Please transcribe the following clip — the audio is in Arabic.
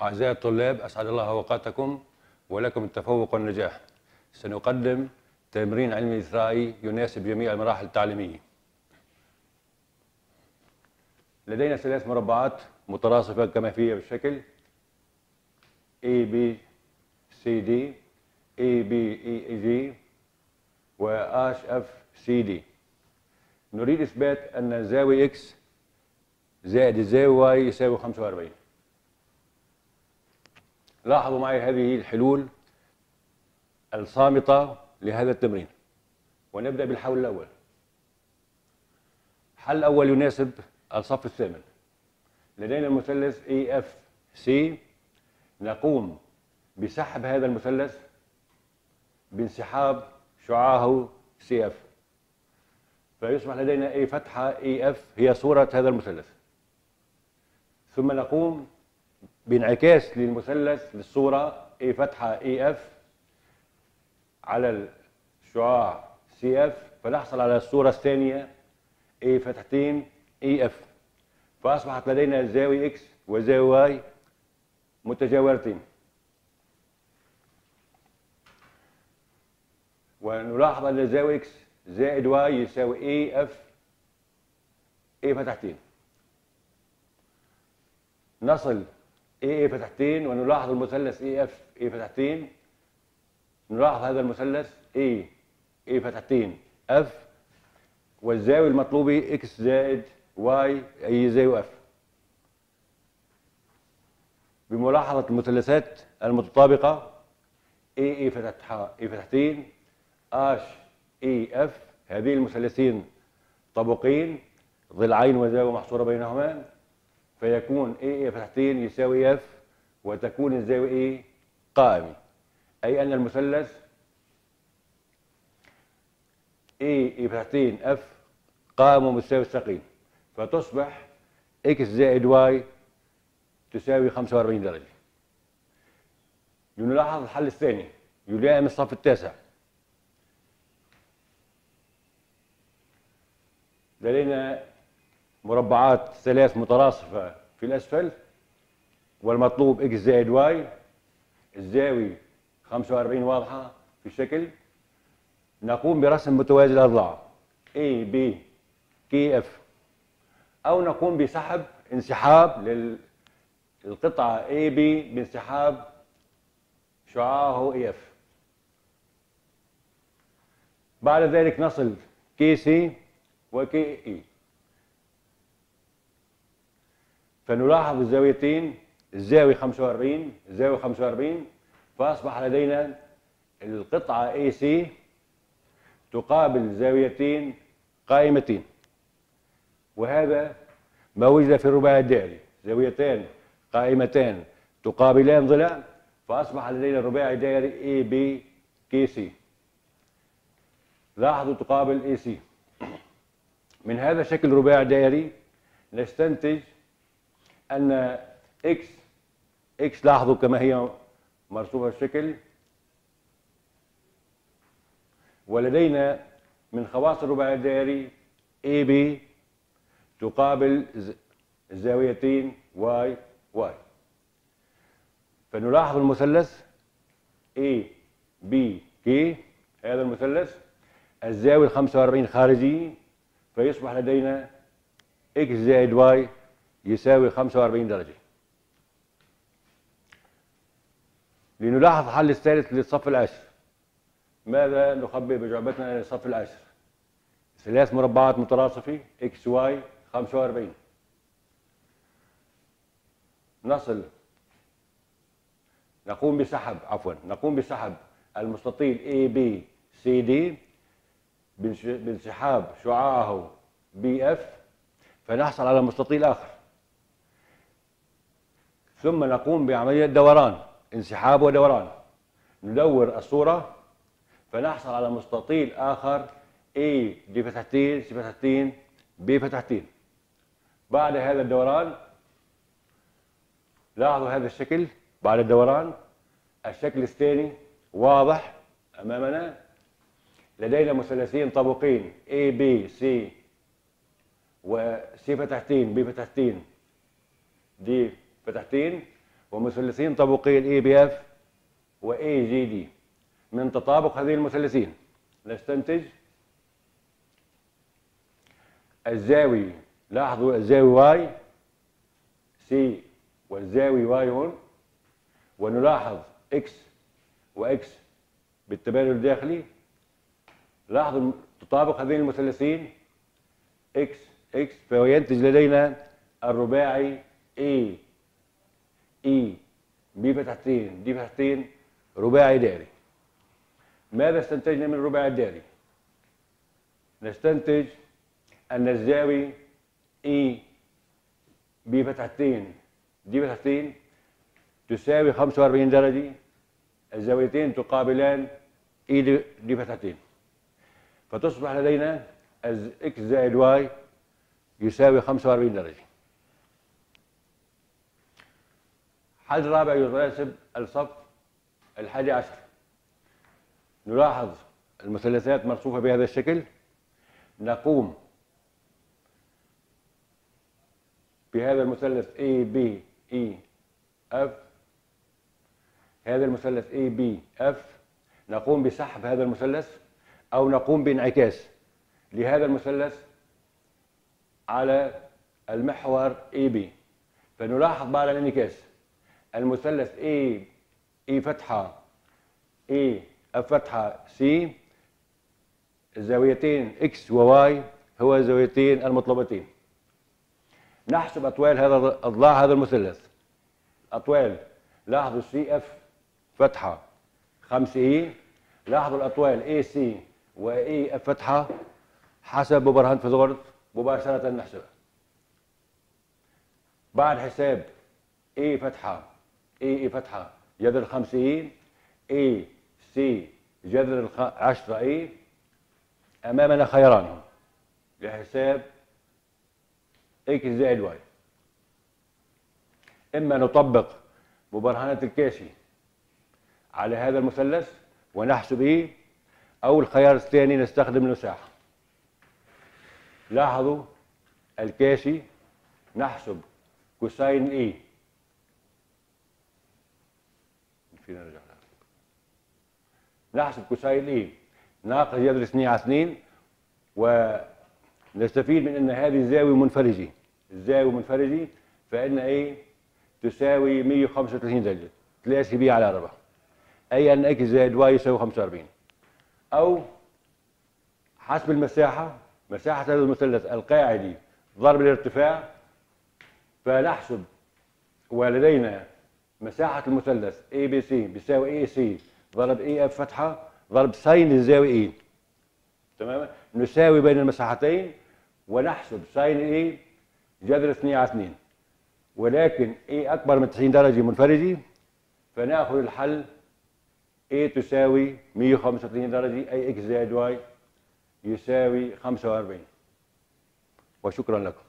أعزائي الطلاب، أسعد الله أوقاتكم ولكم التفوق والنجاح. سنقدم تمرين علمي إثرائي يناسب جميع المراحل التعليمية. لدينا 3 مربعات متراصفة كما هي بالشكل A B C D A B E G و H F C D. نريد إثبات أن الزاوية X زائد الزاوية Y يساوي 45. لاحظوا معي هذه الحلول الصامتة لهذا التمرين، ونبدأ بالحل الأول. الحل الأول يناسب الصف الثامن. لدينا المثلث AFC، نقوم بسحب هذا المثلث بانسحاب شعاعه CF، فيصبح لدينا A فتحة AF هي صورة هذا المثلث. ثم نقوم بانعكاس للمثلث للصورة A فتحة AF على الشعاع CF، فنحصل على الصورة الثانية A فتحتين EF، فأصبحت لدينا الزاوية X وزاوية Y متجاورتين. ونلاحظ أن الزاوية X زائد Y يساوي AF A فتحتين. نصل A فتحتين ونلاحظ المثلث AF A فتحتين. نلاحظ هذا المثلث A فتحتين F، والزاوية المطلوبة X زائد Y أي زاوية F. بملاحظة المثلثات المتطابقة A فتحتين H F، هذه المثلثين طبقين ضلعين وزاوية محصورة بينهما، فيكون A فتحتين يساوي F وتكون الزاوية A قائمة، أي أن المثلث A فتحتين F قائم ومستوي الساقين، فتصبح X زائد Y تساوي 45 درجة. لنلاحظ الحل الثاني يلائم الصف التاسع. لدينا مربعات 3 متراصفة في الأسفل، والمطلوب X زائد Y، الزاوية 45 واضحة في الشكل. نقوم برسم متوازي الأضلاع A B K F، أو نقوم بسحب انسحاب للقطعة A B بانسحاب شعاعه F. بعد ذلك نصل K C و K E، فنلاحظ الزاويتين، الزاوية 45 الزاوية 45، فأصبح لدينا القطعة AC تقابل زاويتين قائمتين، وهذا ما وجد في الرباعي الدائري، زاويتان قائمتان تقابلان ضلع، فأصبح لدينا الرباعي الدائري ABKC. لاحظوا تقابل AC. من هذا الشكل الرباعي الدائري نستنتج أن X لاحظوا كما هي مرسومة الشكل. ولدينا من خواص الرباعي الدائري AB تقابل الزاويتين Y. فنلاحظ المثلث ABK، هذا المثلث الزاوية 45 خارجية، فيصبح لدينا X زائد Y يساوي 45 درجة. لنلاحظ الحل الثالث للصف العاشر. ماذا نخبئ بجعبتنا للصف العاشر؟ 3 مربعات متراصفة X Y 45. نقوم بسحب المستطيل ABCD بانسحاب شعاعه BF، فنحصل على مستطيل آخر. ثم نقوم بعملية دوران، انسحاب ودوران، ندور الصورة فنحصل على مستطيل آخر A D فتحتين C فتحتين B فتحتين. بعد هذا الدوران لاحظوا هذا الشكل. بعد الدوران الشكل الثاني واضح أمامنا. لدينا مثلثين طبقين A B C و C فتحتين B فتحتين D فتحتين، ومثلثين طبقي الاي بي اف واي جي دي. من تطابق هذين المثلثين نستنتج الزاوي، لاحظوا الزاوي واي سي والزاوي واي هون، ونلاحظ اكس واكس بالتبادل الداخلي. لاحظوا تطابق هذين المثلثين اكس اكس، فينتج لدينا الرباعي اي اي بي فتحتين دي فتحتين رباعي دائري. ماذا استنتجنا من الرباعي الدائري؟ نستنتج أن الزاوية اي بي فتحتين دي فتحتين تساوي 45 درجة، الزاويتين تقابلان اي دي فتحتين، فتصبح لدينا اكس زائد واي يساوي 45 درجة. حل رابع يناسب الصف 11. نلاحظ المثلثات مرصوفة بهذا الشكل. نقوم بهذا المثلث ABEF، هذا المثلث ABF، نقوم بسحب هذا المثلث أو نقوم بانعكاس لهذا المثلث على المحور AB. فنلاحظ بعد الانعكاس المثلث A فتحة A F فتحة C، الزاويتين X و Y هو الزاويتين المطلوبتين. نحسب أطوال هذا أضلاع هذا المثلث. أطوال، لاحظوا CF فتحة 5E، لاحظوا الأطوال AC و AF فتحة حسب مبرهن فيثاغورس مباشرة نحسبها. بعد حساب A فتحة A فتحة جذر 5E AC جذر 10E، أمامنا خياران لحساب X زائد Y. إما نطبق مبرهنة الكاشي على هذا المثلث ونحسب E، أو الخيار الثاني نستخدم المساحة. لاحظوا الكاشي نحسب كوساين E، فينا نرجع نحسب كوساين E ناقص جذر 2 على 2، ونستفيد من أن هذه الزاوية منفرجة. الزاوية منفرجة فإن A تساوي 135 درجة 3 بي على 4، أي أن إكس زائد واي يساوي 45. أو حسب المساحة، مساحة هذا المثلث القاعدي ضرب الارتفاع، فنحسب ولدينا مساحة المثلث ABC بيساوي AC ضرب AF فتحة ضرب ساين الزاوية E. تمام؟ نساوي بين المساحتين ونحسب ساين A جذر 2 على 2، ولكن A أكبر من 90 درجة منفرجة، فنأخذ الحل A تساوي 135 درجة، أي X زائد Y يساوي 45. وشكرا لكم.